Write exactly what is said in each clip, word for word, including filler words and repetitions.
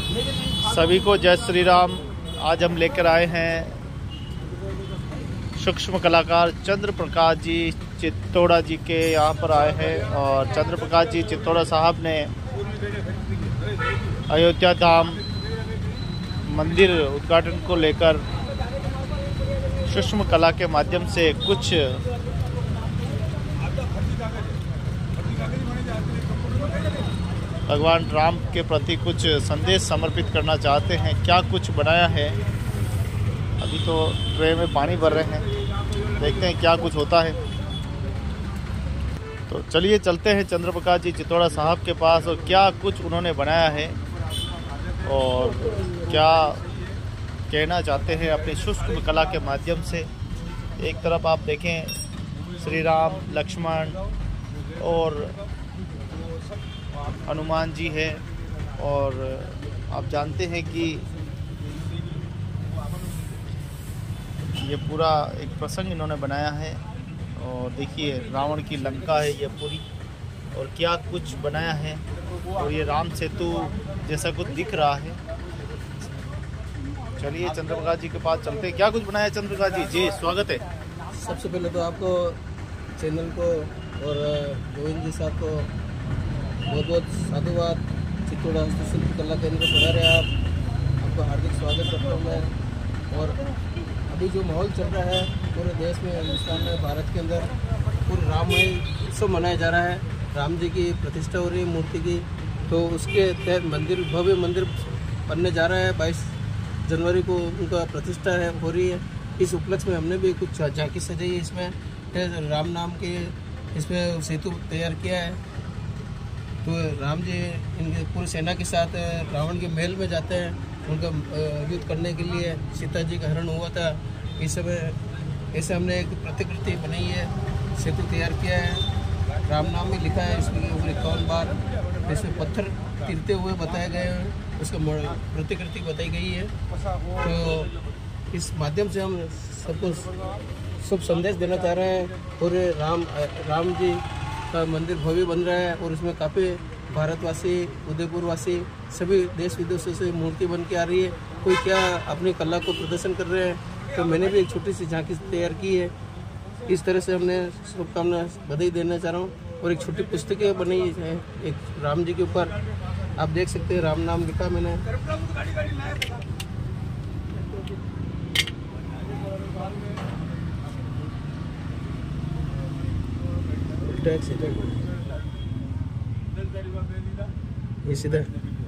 सभी को जय श्री राम। आज हम लेकर आए हैं सूक्ष्म कलाकार चंद्र प्रकाश जी चित्तौड़ा जी के यहाँ पर आए हैं और चंद्र प्रकाश जी चित्तौड़ा साहब ने अयोध्या धाम मंदिर उद्घाटन को लेकर सूक्ष्म कला के माध्यम से कुछ भगवान राम के प्रति कुछ संदेश समर्पित करना चाहते हैं। क्या कुछ बनाया है, अभी तो ट्रे में पानी भर रहे हैं, देखते हैं क्या कुछ होता है। तो चलिए चलते हैं चंद्र प्रकाश जी चित्तौड़ा साहब के पास और क्या कुछ उन्होंने बनाया है और क्या कहना चाहते हैं अपनी सूक्ष्म कला के माध्यम से। एक तरफ आप देखें श्री राम, लक्ष्मण और हनुमान जी है और आप जानते हैं कि ये पूरा एक प्रसंग इन्होंने बनाया है और देखिए रावण की लंका है ये पूरी और क्या कुछ बनाया है और ये राम सेतु जैसा कुछ दिख रहा है। चलिए चंद्र प्रकाश जी के पास चलते हैं। क्या कुछ बनाया है चंद्र प्रकाश जी? जी स्वागत है। सबसे पहले तो आपको चैनल को और गोविंद जी साहब को बहुत बहुत साधुवाद। चित्तौड़ा हस्तशिल्प कला केंद्र पधारे आप, आपको हार्दिक स्वागत करता हूँ मैं। और अभी जो माहौल चल रहा है पूरे देश में, हिंदुस्तान में, भारत के अंदर पूरे राममय उत्सव मनाया जा रहा है। राम जी की प्रतिष्ठा हो रही है मूर्ति की, तो उसके तहत मंदिर भव्य मंदिर बनने जा रहा है। बाईस जनवरी को उनका प्रतिष्ठा है हो रही है। इस उपलक्ष्य में हमने भी कुछ झांकी सजाई है। इसमें राम नाम के इसमें सेतु तैयार किया है। तो राम जी इनके पूरी सेना के साथ रावण के महल में जाते हैं उनका युद्ध करने के लिए। सीता जी का हरण हुआ था इस समय, ऐसे हमने एक प्रतिकृति बनाई है, सेतु तैयार किया है, राम नाम भी लिखा है इसमें ऊपर इक्यावन बार। इसमें पत्थर तिरते हुए बताए गए हैं, उसका प्रतिकृति बताई गई है। तो इस माध्यम से हम सबको शुभ संदेश देना चाह रहे हैं। पूरे राम राम जी का मंदिर भव्य बन रहा है और इसमें काफ़ी भारतवासी, उदयपुर वासी, सभी देश विदेशों से मूर्ति बन के आ रही है। कोई क्या अपनी कला को प्रदर्शन कर रहे हैं, तो मैंने भी एक छोटी सी झांकी तैयार की है। इस तरह से हमने शुभकामना बधाई देना चाह रहा हूँ। और एक छोटी पुस्तकें बनी है एक राम जी के ऊपर, आप देख सकते हैं, राम नाम लिखा मैंने। ये सीधा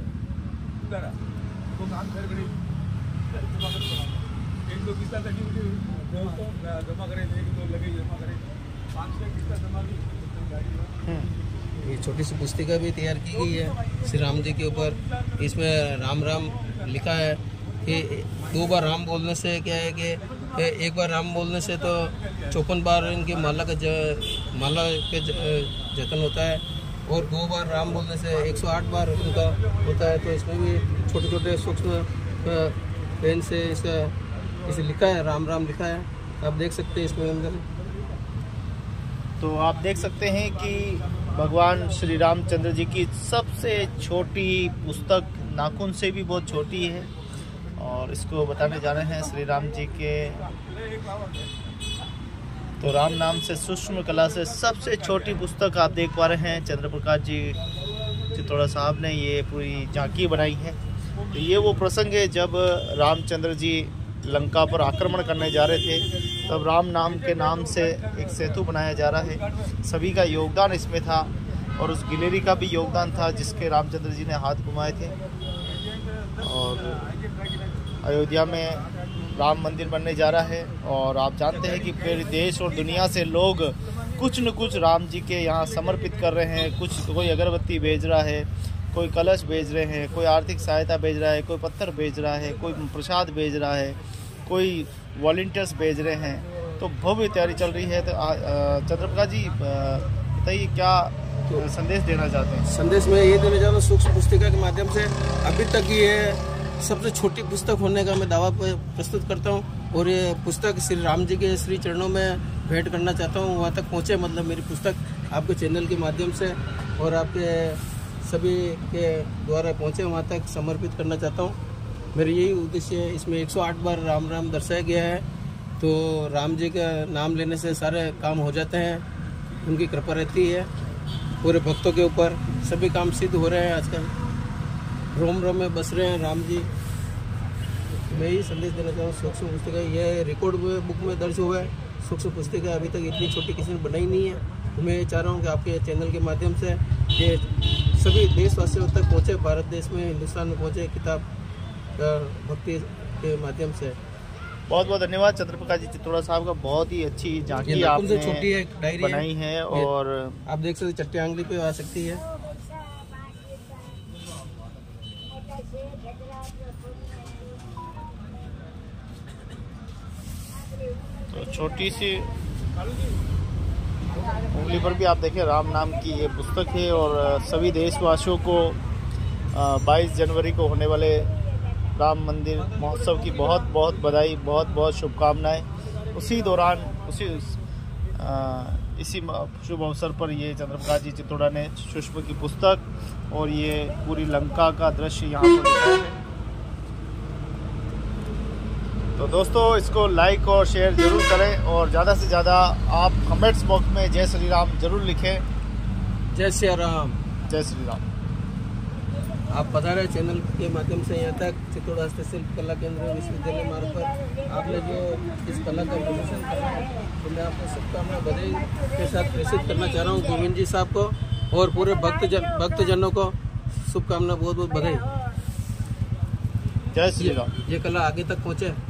ये छोटी सी पुस्तिका भी तैयार की गई है श्री राम जी के ऊपर। इसमें राम राम लिखा है कि दो बार राम बोलने से क्या है कि एक बार राम बोलने से तो चौपन बार इनकी माला का ज, माला के जतन होता है और दो बार राम बोलने से एक सौ आठ बार उनका होता है। तो इसमें भी छोटे छोटे सूक्ष्म पेन से इसका इसे लिखा है, राम राम लिखा है, आप देख सकते हैं इसमें अंदर। तो आप देख सकते हैं कि भगवान श्री रामचंद्र जी की सबसे छोटी पुस्तक, नाखून से भी बहुत छोटी है और इसको बताने जा रहे हैं श्री राम जी के। तो राम नाम से सूक्ष्म कला से सबसे छोटी पुस्तक आप देख पा रहे हैं चंद्र प्रकाश जी चित्तौड़ा साहब ने ये पूरी झांकी बनाई है। तो ये वो प्रसंग है जब रामचंद्र जी लंका पर आक्रमण करने जा रहे थे, तब राम नाम के नाम से एक सेतु बनाया जा रहा है। सभी का योगदान इसमें था और उस गिलेरी का भी योगदान था जिसके रामचंद्र जी ने हाथ घुमाए थे। और अयोध्या में राम मंदिर बनने जा रहा है और आप जानते हैं कि पूरे देश और दुनिया से लोग कुछ न कुछ राम जी के यहाँ समर्पित कर रहे हैं। कुछ कोई अगरबत्ती भेज रहा है, कोई कलश भेज रहे हैं, कोई आर्थिक सहायता भेज रहा है, कोई पत्थर भेज रहा है, कोई प्रसाद भेज रहा है, कोई वॉलंटियर्स भेज रहे हैं। तो भव्य तैयारी चल रही है। तो चंद्र प्रकाश जी बताइए क्या संदेश देना चाहते हैं? संदेश में ये देना चाहता हूँ सूक्ष्म पुस्तिका के माध्यम से। अभी तक ये सबसे छोटी पुस्तक होने का मैं दावा प्रस्तुत करता हूँ और ये पुस्तक श्री राम जी के श्री चरणों में भेंट करना चाहता हूँ। वहाँ तक पहुँचे, मतलब मेरी पुस्तक आपके चैनल के माध्यम से और आपके सभी के द्वारा पहुँचे वहाँ तक समर्पित करना चाहता हूँ। मेरा यही उद्देश्य है। इसमें एक सौ आठ बार राम राम दर्शाया गया है, तो राम जी का नाम लेने से सारे काम हो जाते हैं, उनकी कृपा रहती है पूरे भक्तों के ऊपर। सभी काम सिद्ध हो रहे हैं आजकल, रोम रोम में बस रहे हैं राम जी। मैं ही संदेश देना चाहूँ। सूक्ष्म पुस्तिका यह रिकॉर्ड बुक में दर्ज हुआ है। सूक्ष्म पुस्तिका अभी तक इतनी छोटी किसी ने बनाई नहीं है। तो मैं चाह रहा हूँ कि आपके चैनल के माध्यम से ये सभी देशवासियों तक पहुँचे, भारत देश में, हिंदुस्तान में पहुँचे, किताब भक्ति के माध्यम से। बहुत बहुत धन्यवाद चंद्रप्रकाश जी चित्तौड़ा साहब का। बहुत ही अच्छी झांकी आपने छोटी है डायरी बनाई है, है और आप देख सकते चट्टी आंगली पे आ सकती है। तो छोटी सी उंगली पर भी आप देखें राम नाम की ये पुस्तक है। और सभी देशवासियों को बाईस जनवरी को होने वाले राम मंदिर महोत्सव की बहुत बहुत बधाई, बहुत बहुत शुभकामनाएं। उसी दौरान उसी आ, इसी शुभ अवसर पर ये चंद्रप्रकाश जी चित्तौड़ा ने सुषमा की पुस्तक और ये पूरी लंका का दृश्य यहाँ पर दिखाया है। तो दोस्तों इसको लाइक और शेयर जरूर करें और ज़्यादा से ज़्यादा आप कमेंट्स बॉक्स में जय श्री राम जरूर लिखें। जय श्री राम, जय श्री राम। आप बता रहे चैनल के माध्यम से यहाँ तक चित्तौड़ा हस्तशिल्प कला केंद्र विश्वविद्यालय मार्ग पर आपने जो इस कला का प्रदर्शन करा है, तो मैं आपको शुभकामना बधाई के साथ प्रेषित करना चाह रहा हूँ गोविंद जी साहब को और पूरे भक्तजन भक्तजनों को शुभकामना, बहुत बहुत बधाई। जय श्री राम। ये कला आगे तक पहुँचे।